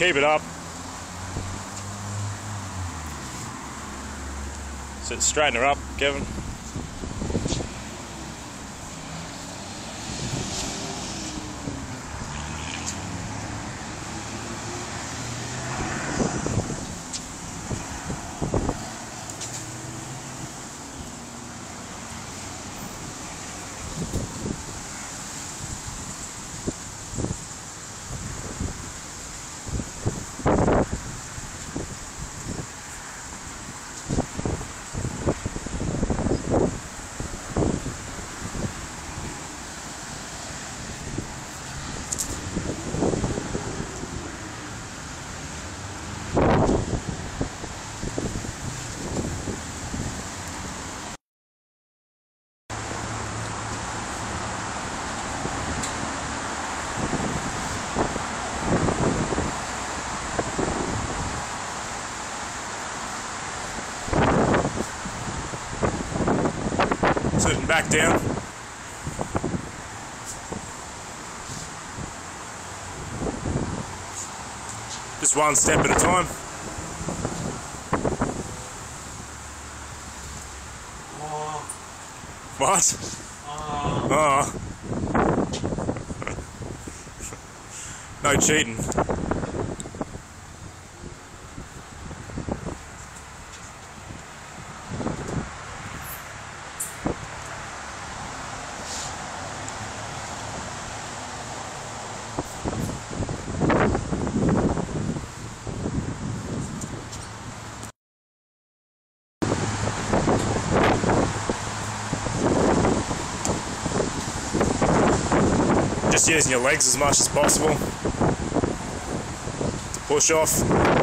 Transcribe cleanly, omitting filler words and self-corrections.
Keep it up. Straighten her up, Kevin. Sitting back down. Just one step at a time. What? Oh. No cheating. Just using your legs as much as possible to push off.